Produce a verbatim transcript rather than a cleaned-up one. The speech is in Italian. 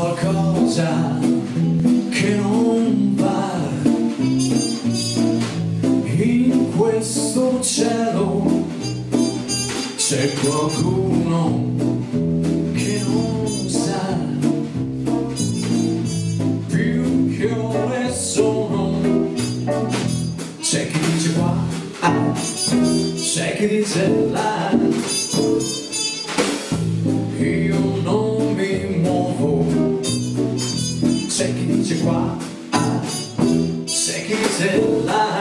qualcosa che non va in questo cielo. C'è qualcuno che non sa più che ore sono. C'è chi dice qua, ah, c'è chi dice là. Io non mi muovo. C'è chi dice qua, ah, c'è chi dice là.